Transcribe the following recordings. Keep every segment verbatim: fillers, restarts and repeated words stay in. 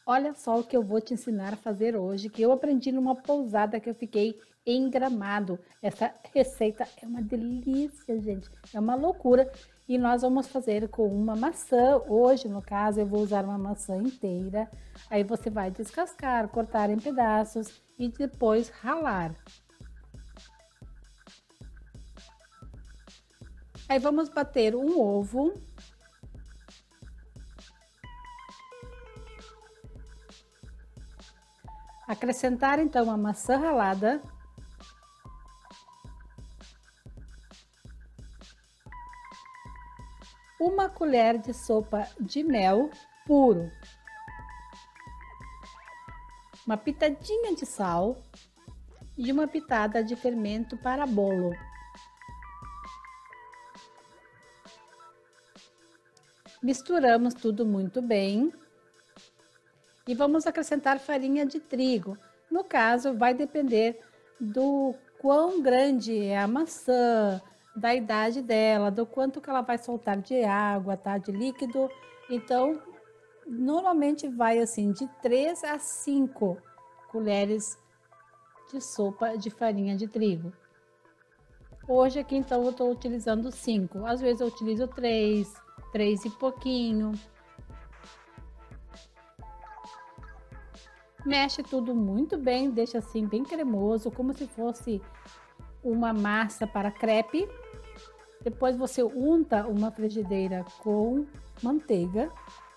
Olha só o que eu vou te ensinar a fazer hoje, que eu aprendi numa pousada que eu fiquei em Gramado. Essa receita é uma delícia, gente, é uma loucura. E nós vamos fazer com uma maçã. Hoje, no caso, eu vou usar uma maçã inteira. Aí você vai descascar, cortar em pedaços e depois ralar. Aí vamos bater um ovo. Acrescentar então a maçã ralada. Uma colher de sopa de mel puro. Uma pitadinha de sal e uma pitada de fermento para bolo. Misturamos tudo muito bem. E vamos acrescentar farinha de trigo. No caso, vai depender do quão grande é a maçã, da idade dela, do quanto que ela vai soltar de água, tá? De líquido. Então, normalmente vai assim de três a cinco colheres de sopa de farinha de trigo. Hoje aqui então eu estou utilizando cinco. Às vezes eu utilizo três, três e pouquinho. Mexe tudo muito bem, deixa assim bem cremoso, como se fosse uma massa para crepe. Depois você unta uma frigideira com manteiga.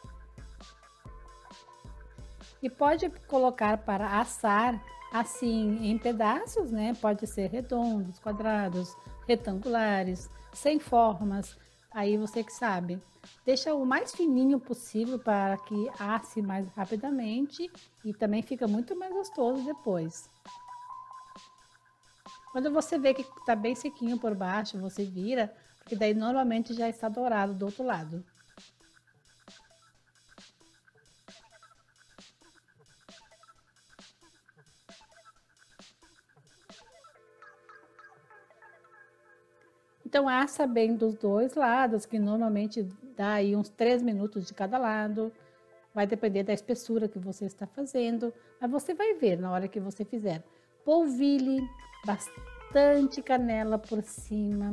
E pode colocar para assar assim em pedaços, né? Pode ser redondos, quadrados, retangulares, sem formas. Aí você que sabe. Deixa o mais fininho possível para que asse mais rapidamente e também fica muito mais gostoso depois. Quando você vê que está bem sequinho por baixo, você vira, porque daí normalmente já está dourado do outro lado. Então, assa bem dos dois lados, que normalmente dá aí uns três minutos de cada lado. Vai depender da espessura que você está fazendo, mas você vai ver na hora que você fizer. Polvilhe bastante canela por cima.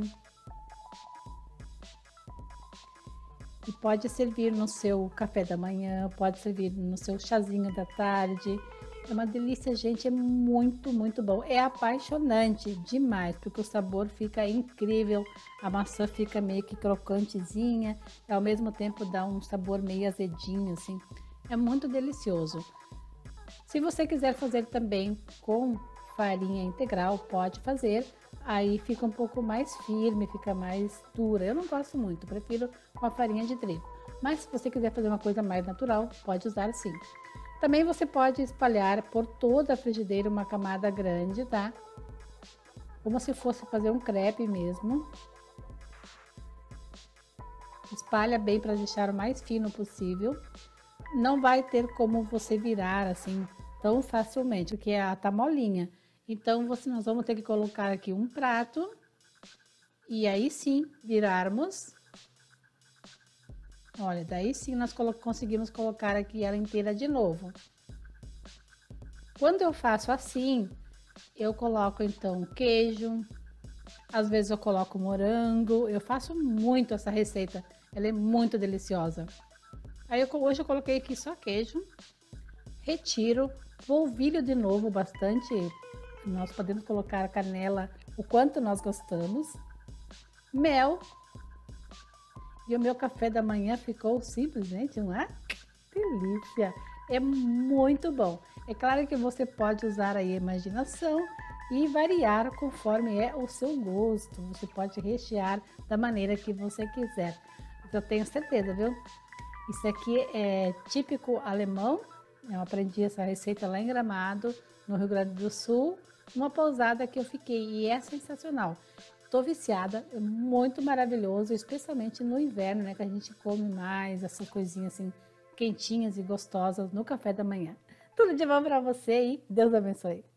E pode servir no seu café da manhã, pode servir no seu chazinho da tarde. É uma delícia, gente, é muito, muito bom. É apaixonante demais, porque o sabor fica incrível. A maçã fica meio que crocantezinha, e ao mesmo tempo dá um sabor meio azedinho, assim. É muito delicioso. Se você quiser fazer também com farinha integral, pode fazer. Aí fica um pouco mais firme, fica mais dura. Eu não gosto muito, prefiro com a farinha de trigo. Mas se você quiser fazer uma coisa mais natural, pode usar sim. Também você pode espalhar por toda a frigideira uma camada grande, tá? Como se fosse fazer um crepe mesmo. Espalha bem para deixar o mais fino possível. Não vai ter como você virar assim tão facilmente, porque ela tá molinha. Então, você, nós vamos ter que colocar aqui um prato e aí sim virarmos. Olha, daí sim nós colo- conseguimos colocar aqui ela inteira de novo. Quando eu faço assim, eu coloco então queijo, às vezes eu coloco morango, eu faço muito essa receita, ela é muito deliciosa. Aí eu, hoje eu coloquei aqui só queijo, retiro, polvilho de novo bastante, nós podemos colocar canela o quanto nós gostamos, mel. E o meu café da manhã ficou simplesmente uma delícia. É muito bom. É claro que você pode usar aí a imaginação e variar conforme é o seu gosto. Você pode rechear da maneira que você quiser. Eu tenho certeza, viu? Isso aqui é típico alemão. Eu aprendi essa receita lá em Gramado, no Rio Grande do Sul, numa pousada que eu fiquei e é sensacional. Tô viciada, é muito maravilhoso, especialmente no inverno, né, que a gente come mais essas coisinhas assim quentinhas e gostosas no café da manhã. Tudo de bom para você e Deus abençoe.